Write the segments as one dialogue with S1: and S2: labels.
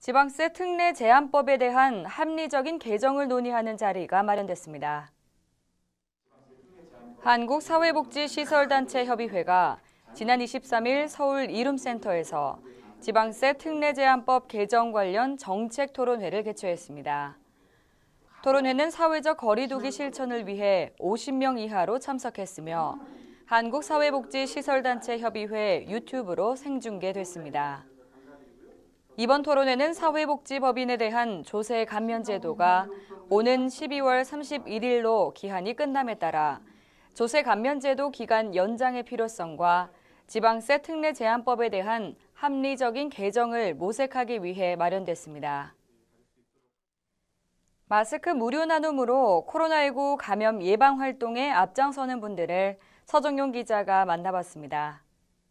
S1: 지방세 특례 제한법에 대한 합리적인 개정을 논의하는 자리가 마련됐습니다. 한국사회복지시설단체협의회가 지난 23일 서울 이룸센터에서 지방세 특례 제한법 개정 관련 정책 토론회를 개최했습니다. 토론회는 사회적 거리 두기 실천을 위해 50명 이하로 참석했으며 한국사회복지시설단체협의회 유튜브로 생중계됐습니다. 이번 토론회는 사회복지법인에 대한 조세 감면 제도가 오는 12월 31일로 기한이 끝남에 따라 조세 감면 제도 기간 연장의 필요성과 지방세 특례 제한법에 대한 합리적인 개정을 모색하기 위해 마련됐습니다. 마스크 무료 나눔으로 코로나19 감염 예방 활동에 앞장서는 분들을 서정용 기자가 만나봤습니다.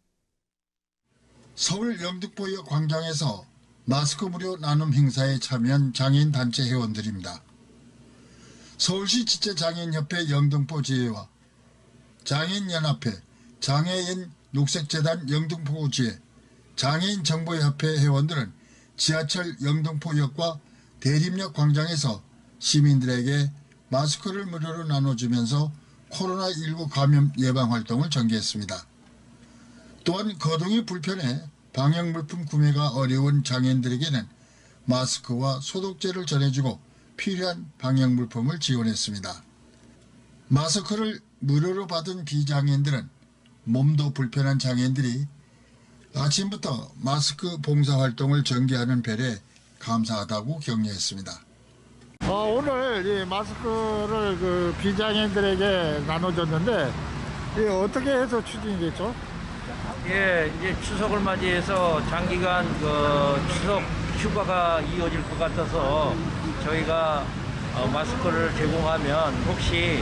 S2: 서울 영등포역 광장에서 마스크 무료 나눔 행사에 참여한 장애인 단체 회원들입니다. 서울시 지체장애인협회 영등포 지회와 장애인연합회, 장애인 녹색재단 영등포 지회, 장애인정보협회 회원들은 지하철 영등포역과 대림역 광장에서 시민들에게 마스크를 무료로 나눠주면서 코로나19 감염 예방 활동을 전개했습니다. 또한 거동이 불편해 방역물품 구매가 어려운 장애인들에게는 마스크와 소독제를 전해주고 필요한 방역물품을 지원했습니다. 마스크를 무료로 받은 비장애인들은 몸도 불편한 장애인들이 아침부터 마스크 봉사활동을 전개하는 배려에 감사하다고 격려했습니다.
S3: 오늘 이 마스크를 비장애인들에게 나눠줬는데 어떻게 해서 추진이 됐죠?
S4: 예, 이제 추석을 맞이해서 장기간 추석 휴가가 이어질 것 같아서 저희가 마스크를 제공하면 혹시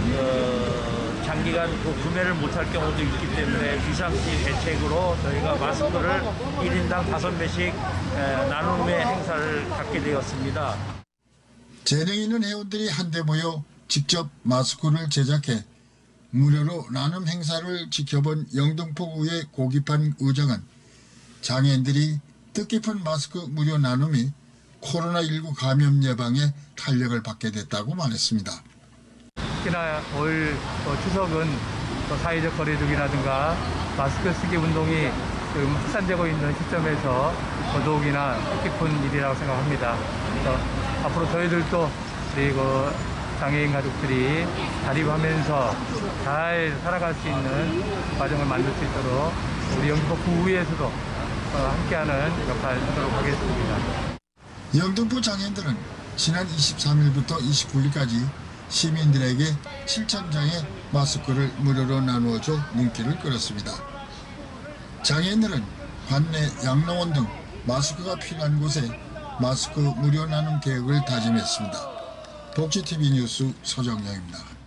S4: 장기간 구매를 못할 경우도 있기 때문에 비상시 대책으로 저희가 마스크를 1인당 5매씩 나눔의 행사를 갖게 되었습니다.
S2: 재능 있는 회원들이 한데 모여 직접 마스크를 제작해 무료로 나눔 행사를 지켜본 영등포구의 고기판 의장은 장애인들이 뜻깊은 마스크 무료 나눔이 코로나19 감염 예방에 탄력을 받게 됐다고 말했습니다.
S5: 특히나 올 추석은 사회적 거리두기라든가 마스크 쓰기 운동이 확산되고 있는 시점에서 더더욱이나 뜻깊은 일이라고 생각합니다. 그래서 앞으로 저희들도 우리 장애인 가족들이 자립하면서 잘 살아갈 수 있는 과정을 만들 수 있도록 우리 영등포 구의회에서도 함께하는 역할을 하도록 하겠습니다.
S2: 영등포 장애인들은 지난 23일부터 29일까지 시민들에게 7,000장의 마스크를 무료로 나누어줘 눈길을 끌었습니다. 장애인들은 관내 양로원 등 마스크가 필요한 곳에 마스크 무료 나눔 계획을 다짐했습니다. 복지TV 뉴스 서정영입니다.